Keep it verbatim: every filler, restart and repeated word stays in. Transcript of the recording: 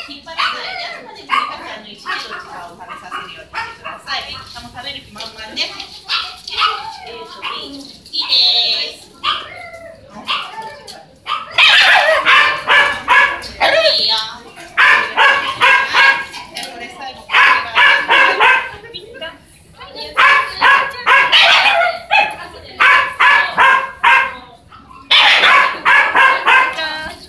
引っ張らないで、あくまでふりかけのいちにどっちかを食べさせるようにしてください。もう食べる気満々ね。えーと、